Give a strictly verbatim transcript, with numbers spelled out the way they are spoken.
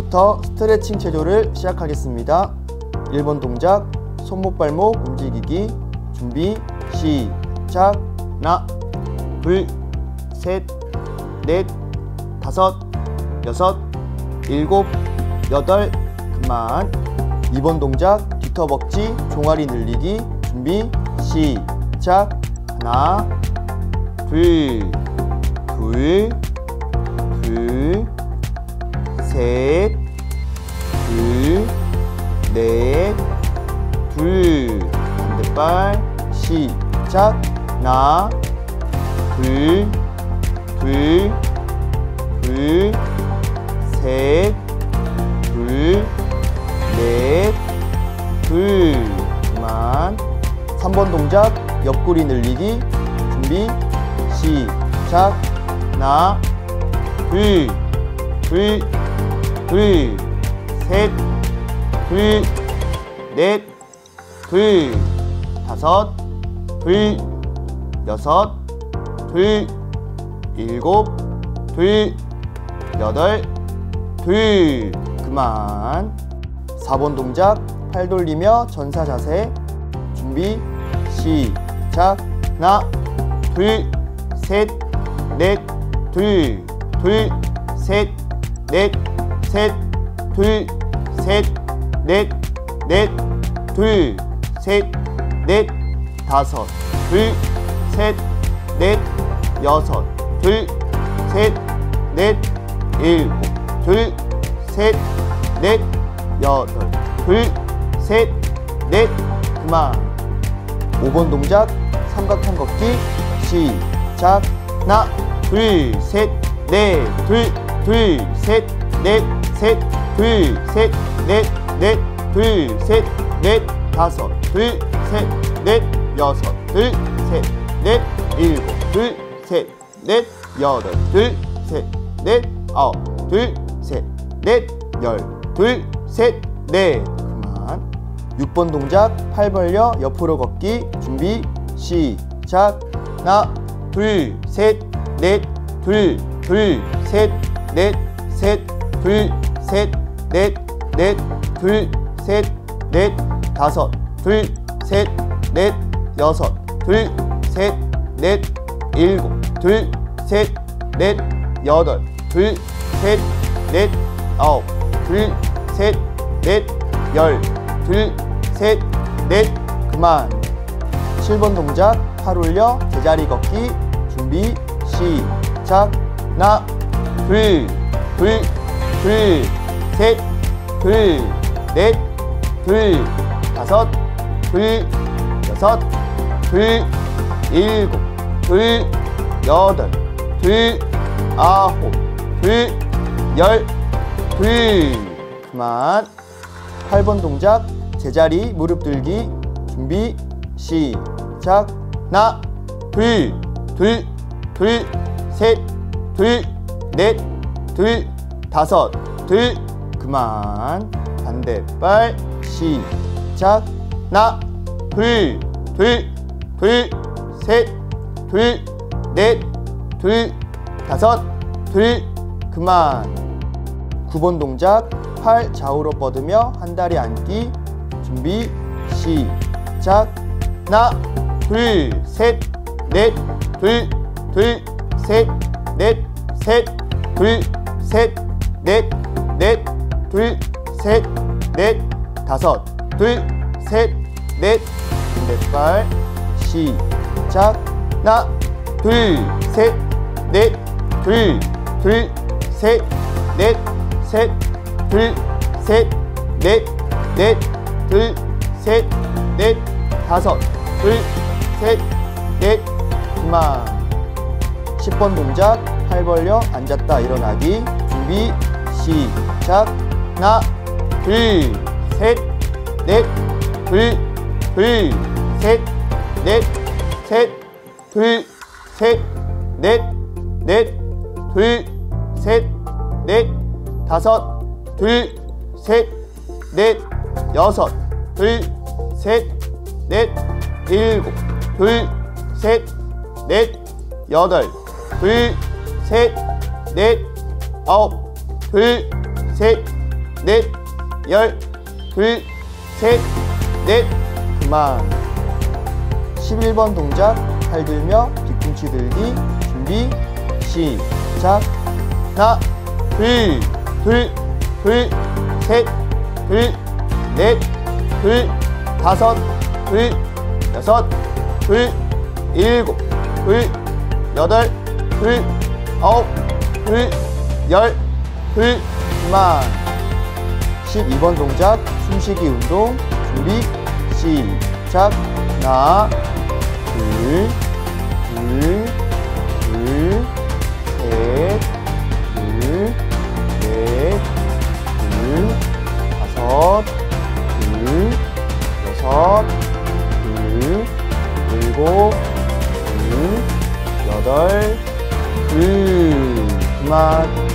지금부터 스트레칭 체조를 시작하겠습니다. 일 번 동작 손목 발목 움직이기. 준비 시작. 하나 둘 셋 넷 다섯 여섯 일곱 여덟 그만. 이 번 동작 뒤터벅지 종아리 늘리기. 준비 시작. 하나 둘 둘 둘 셋 둘 넷 둘 반대발 시작. 하나 둘 둘 둘 셋 둘 넷 둘 그만. 삼 번 동작 옆구리 늘리기. 준비 시작. 하나 둘 둘 둘 셋 둘 넷 둘 다섯 둘 여섯 둘 일곱 둘 여덟 둘 그만. 사 번 동작 팔 돌리며 전사 자세. 준비 시작. 하나 둘 셋 넷 둘 둘 셋 넷 셋 둘 셋 넷 넷 둘 셋 넷 다섯 둘 셋 넷 여섯 둘 셋 넷 일곱 둘 셋 넷 여덟 둘 셋 넷 그만. 오 번 동작 삼각형 걷기 시작. 하나 둘 셋 넷 둘 둘 셋 넷 셋 둘 셋 넷 넷 둘 셋 넷 다섯 둘 셋 넷 여섯 둘 셋 넷 일곱 둘 셋 넷 여덟 둘 셋 넷 아홉 둘 셋 넷 열 둘 셋 넷 그만. 육 번 동작 팔 벌려 옆으로 걷기. 준비 시작. 하나 둘 셋 넷 둘 둘 셋 넷 셋 둘 셋 넷 넷 둘 셋 넷 다섯 둘 셋 넷 여섯 둘 셋 넷 일곱 둘 셋 넷 여덟 둘 셋 넷 아홉 둘 셋 넷 열 둘 셋 넷 그만. 칠 번 동작 팔 올려 제자리 걷기. 준비 시작. 하나 둘 둘 둘 셋 둘 넷 둘 다섯 둘 여섯 둘 일곱 둘 여덟 둘 아홉 둘 열 둘 그만. 팔 번 동작 제자리 무릎 들기. 준비 시작. 하나 둘 둘 둘 셋 둘 넷 둘 다섯 둘 그만. 반대발 시작. 하나 둘 둘 둘 셋 둘 넷 둘 다섯 둘 그만. 구 번 동작 팔 좌우로 뻗으며 한 다리 앉기. 준비 시작. 하나 둘 셋 넷 둘 둘 셋 넷 셋 둘 셋 넷 넷 둘 셋 넷 다섯 둘 셋 넷 반대발 시작. 하나 둘 셋 넷 둘 둘 셋 넷 셋 둘 셋 넷 넷 둘 셋 넷 다섯 둘 셋 넷 그만. 십 번 동작 팔 벌려 앉았다 일어나기. 준비 시작. 하나 둘 셋 넷 둘 둘 셋 넷 셋 둘 셋 넷 넷 둘 셋 넷 다섯 둘 셋 넷 여섯 둘 셋 넷 일곱 둘 셋 넷 여덟 둘 셋 넷 아홉 둘 셋 넷, 열, 둘, 셋, 넷, 그만. 십일 번 동작, 팔 들며 뒤꿈치 들기. 준비, 시작. 하나, 둘, 둘, 둘, 셋, 둘, 넷, 둘, 다섯, 둘, 여섯, 둘, 일곱, 둘, 여덟, 둘, 아홉, 둘, 열, 둘, 그만. 십이 번 동작, 숨쉬기 운동. 준비, 시작. 하나, 둘, 둘, 둘, 셋, 둘, 넷, 둘, 다섯, 둘, 여섯, 둘, 일곱, 둘, 여덟, 둘, 그만.